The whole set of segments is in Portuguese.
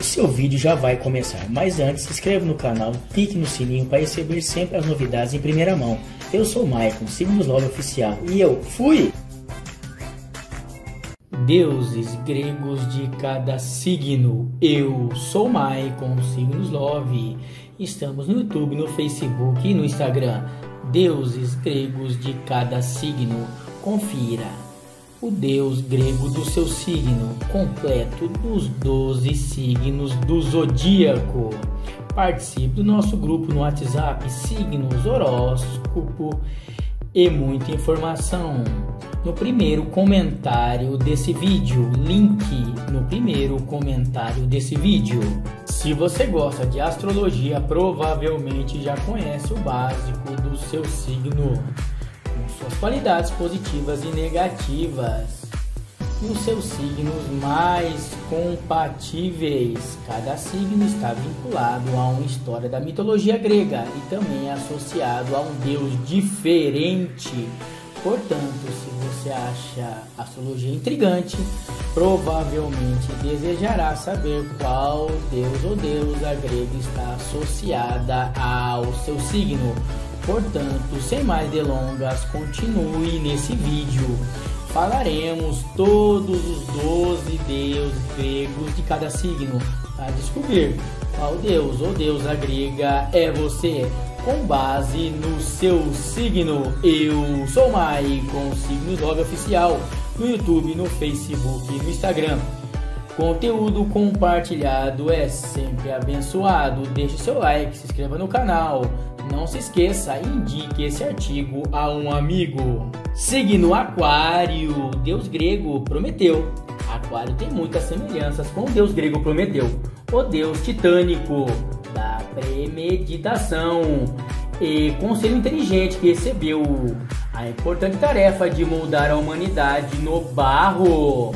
Seu vídeo já vai começar, mas antes se inscreva no canal, clique no sininho para receber sempre as novidades em primeira mão. Eu sou o Maicon, Signos Love Oficial, e eu fui! Deuses gregos de cada signo. Eu sou Maicon, Signos Love. Estamos no YouTube, no Facebook e no Instagram. Deuses gregos de cada signo. Confira o deus grego do seu signo, completo dos 12 signos do zodíaco. Participe do nosso grupo no WhatsApp, signos, horóscopo e muita informação. No primeiro comentário desse vídeo, link no primeiro comentário desse vídeo. Se você gosta de astrologia, provavelmente já conhece o básico do seu signo, com suas qualidades positivas e negativas, e os seus signos mais compatíveis. Cada signo está vinculado a uma história da mitologia grega e também é associado a um deus diferente. Portanto, se você acha a astrologia intrigante, provavelmente desejará saber qual deus ou deusa grega está associada ao seu signo. Portanto, sem mais delongas, continue nesse vídeo. Falaremos todos os 12 deuses gregos de cada signo para descobrir qual deus ou deusa grega é você, com base no seu signo. Eu sou o Maicon, Signos Love Oficial, no YouTube, no Facebook e no Instagram. Conteúdo compartilhado é sempre abençoado. Deixe seu like, se inscreva no canal. Não se esqueça, indique esse artigo a um amigo. Signo Aquário, deus grego Prometeu. Aquário tem muitas semelhanças com o deus grego Prometeu, o deus titânico da premeditação e conselho inteligente, que recebeu a importante tarefa de moldar a humanidade no barro.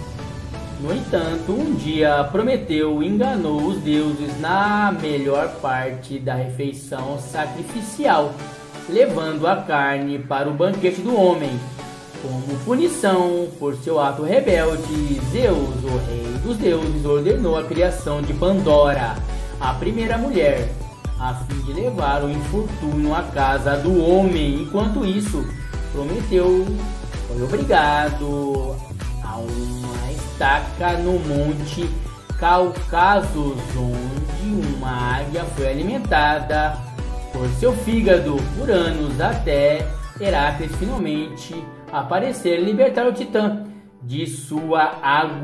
No entanto, um dia Prometeu enganou os deuses na melhor parte da refeição sacrificial, levando a carne para o banquete do homem. Como punição por seu ato rebelde, Zeus, o rei dos deuses, ordenou a criação de Pandora, a primeira mulher, a fim de levar o infortúnio à casa do homem. Enquanto isso, Prometeu foi obrigado a uma estaca no Monte Cáucaso, onde uma águia foi alimentada por seu fígado por anos, até Heracles finalmente aparecer e libertar o Titã de sua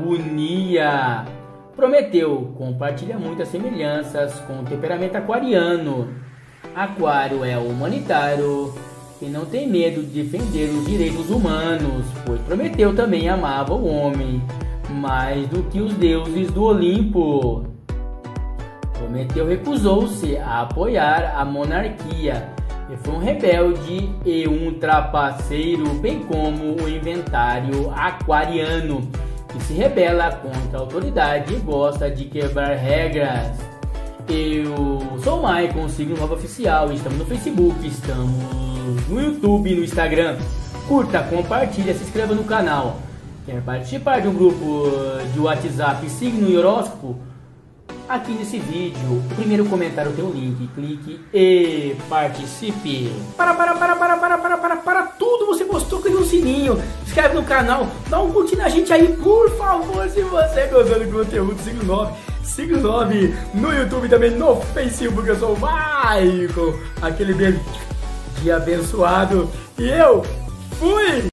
agonia. Prometeu compartilha muitas semelhanças com o temperamento aquariano. Aquário é humanitário e não tem medo de defender os direitos humanos, pois Prometeu também amava o homem mais do que os deuses do Olimpo. Prometeu recusou-se a apoiar a monarquia e foi um rebelde e um trapaceiro, bem como o inventário aquariano, que se rebela contra a autoridade e gosta de quebrar regras. Eu sou o Maicon, Signos Love Oficial. Estamos no Facebook, estamos no YouTube e no Instagram. Curta, compartilha, se inscreva no canal. Quer participar de um grupo de WhatsApp, signo e horóscopo? Aqui nesse vídeo, o primeiro comentário tem um link, clique e participe. Para tudo, você gostou, clique no sininho, se inscreve no canal, dá um curtir na gente aí, por favor, se você gostou do conteúdo Signo 9 no YouTube, também no Facebook. Eu sou o Maicon, aquele beijo de abençoado, e eu fui!